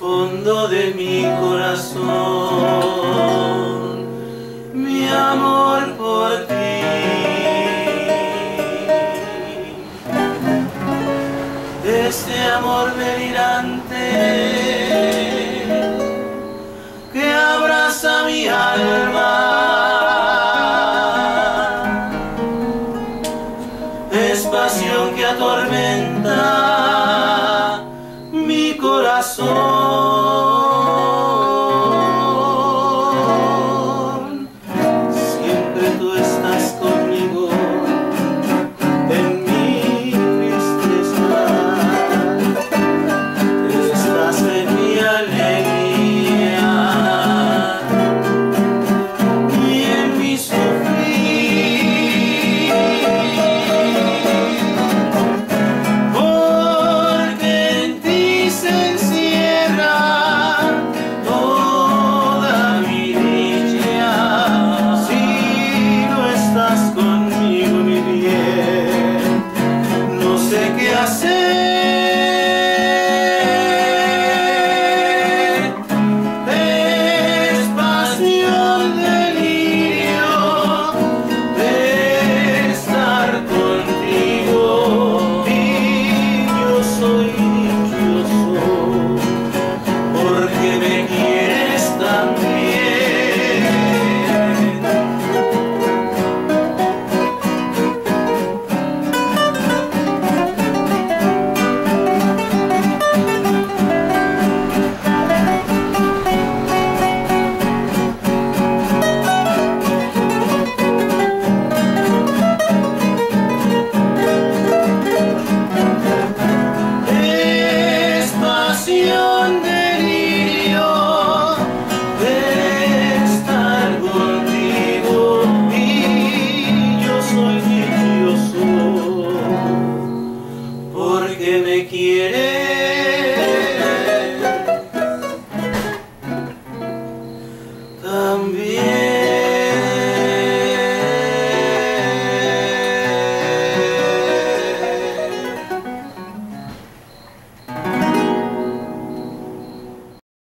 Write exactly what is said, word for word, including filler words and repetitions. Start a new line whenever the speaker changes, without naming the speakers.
fondo de mi corazón, mi amor por ti. Este amor delirante que abraza mi alma, es pasión que atormenta mi corazón. Siempre tú estás conmigo en mi tristeza, estás en mi alegría y en mi sufrir, porque en ti se encierra toda mi dicha. Si no estás conmigo, mi bien, no sé qué hacer. Es pasión, delirio de estar contigo, y yo soy dichoso porque me quieres tan bien. Es pasión, delirio de estar contigo, y yo soy dichoso porque me quieres tan bien.